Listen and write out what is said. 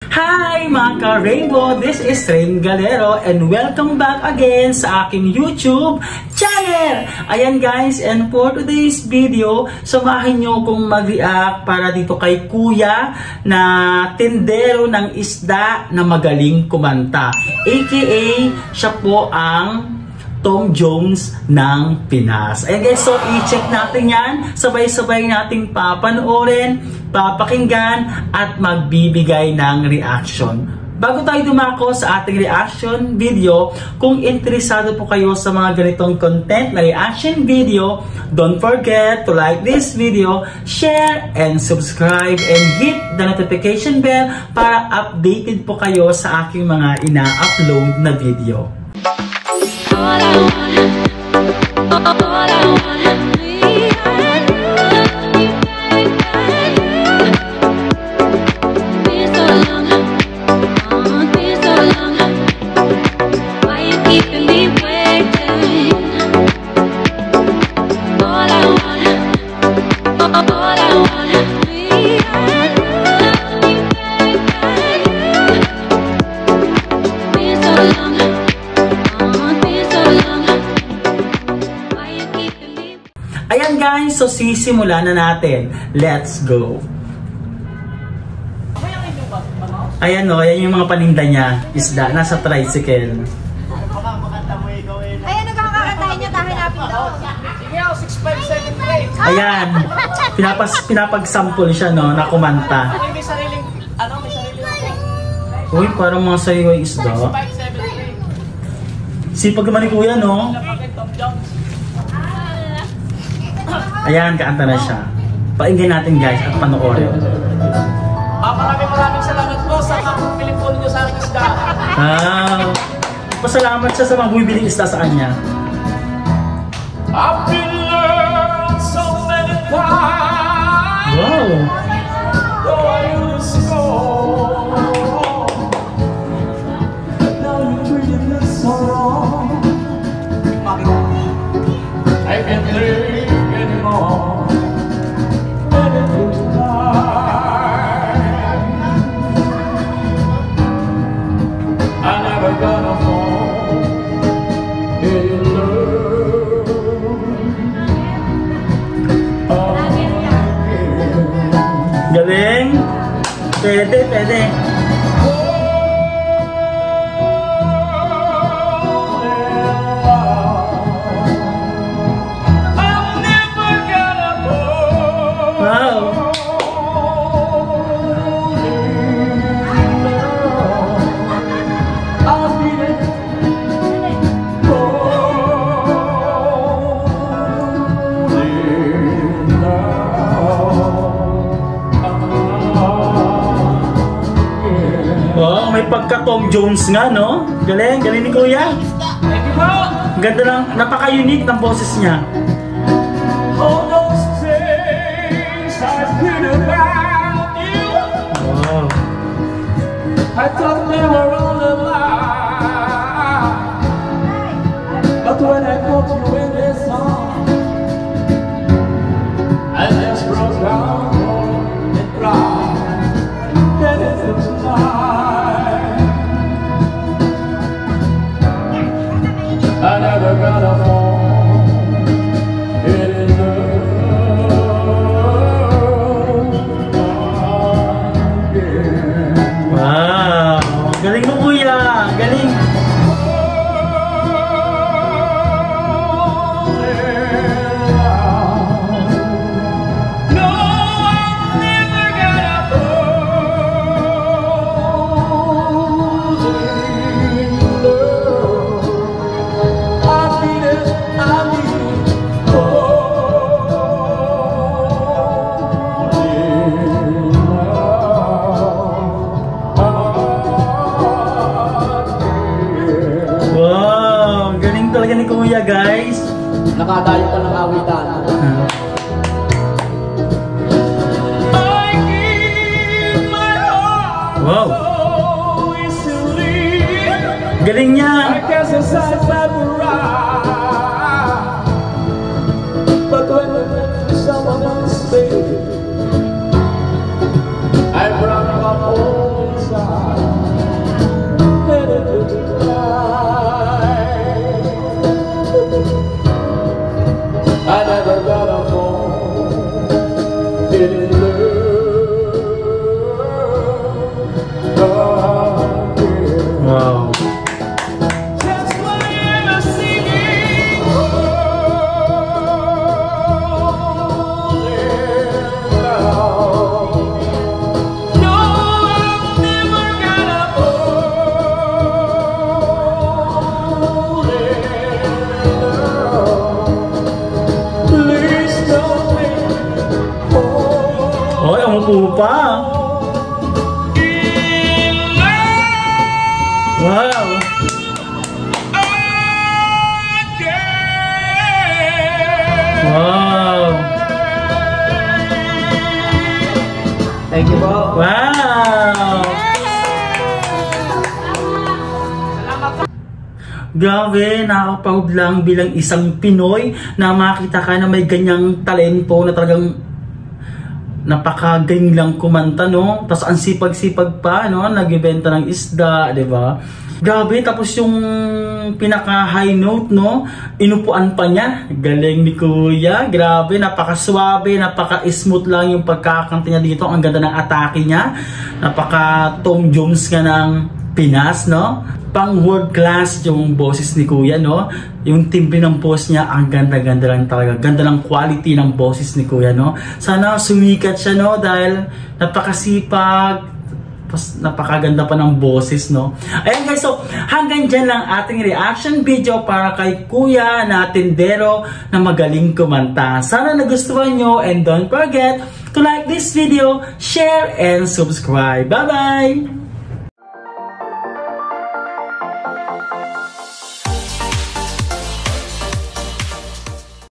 Hi mga ka-Rainbow! This is Rain Galero and welcome back again sa aking YouTube channel! Ayan guys, and for today's video, samahan nyo kong mag-react para dito kay Kuya na tindero ng isda na magaling kumanta. AKA, siya po ang Tom Jones ng Pinas. Ayan guys, so i-check natin yan. Sabay-sabay nating papanoorin, papakinggan, at magbibigay ng reaction. Bago tayo dumako sa ating reaction video, kung interesado po kayo sa mga ganitong content na reaction video, don't forget to like this video, share, and subscribe, and hit the notification bell para updated po kayo sa aking mga ina-upload na video. All I wanna be, I love you, been so long, been so long. Why you keeping me waiting? All I wanna be, I love you, been so long. Ayan guys, so sisimulan na natin. Let's go! Ayan o, ayan yung mga paninda niya. Isda, nasa tricycle. Ayan, nagkakakantahin niyo, tayo hanapin daw. Sige, 6, 5, 7, 8. Ayan, pinapag-sample siya no, na kumanta. May sariling, may sariling. Uy, parang mga sayo yung isda. 5, 7, 8. Sipag naman ni Kuya no? Tom Jones. Ayan, kaanta na siya. Painggan natin guys at panoorin. Maraming salamat po sa pagpili po ninyo sa aking isda. Pasalamat siya sa mga bumibiling isda sa kanya. I've been learned so many times. Wow! Though I used to go. But now you're treating me so wrong. I can't take anymore. Anything to die. I never gonna fall in love again. Galing! Pwede. Wow, may pagka Tom Jones nga, no? Galing ni Kuya. Thank you, bro. Ganda lang, napaka-unique ng boses niya. All those days I dreamed about you. Wow. I thought they were all a lie. But when I caught you in this song, I just broke down and cried. That is the tonight. I never got a phone. It is Wow! Galing mo Kuya! Galing! Talaga ni Kuya guys. Nakadayo pa ng awitan. Wow. Galing niya. But when someone else stays, I brought my whole inside. Grabe, nakakaproud lang bilang isang Pinoy na makita ka na may ganyang talento na talagang napakagaling lang kumanta, no? Tapos ang sipag-sipag pa, no? Nagbebenta ng isda, di ba? Grabe, tapos yung pinaka-high note, no? Inupuan pa niya. Galing ni Kuya. Grabe, napaka-swabe, napaka-smooth lang yung pagkakanta niya dito. Ang ganda ng atake niya. Napaka-Tom Jones nga ng Pinas, no? Pang world class yung boses ni Kuya, no? Yung timbre ng boses niya, ang ganda-ganda lang talaga. Ganda ng quality ng boses ni Kuya, no? Sana sumikat siya, no? Dahil napakasipag, napakaganda pa ng boses, no? Ayan guys, so hanggang dyan lang ating reaction video para kay Kuya na tindero na magaling kumanta. Sana nagustuhan nyo, and don't forget to like this video, share, and subscribe. Bye-bye!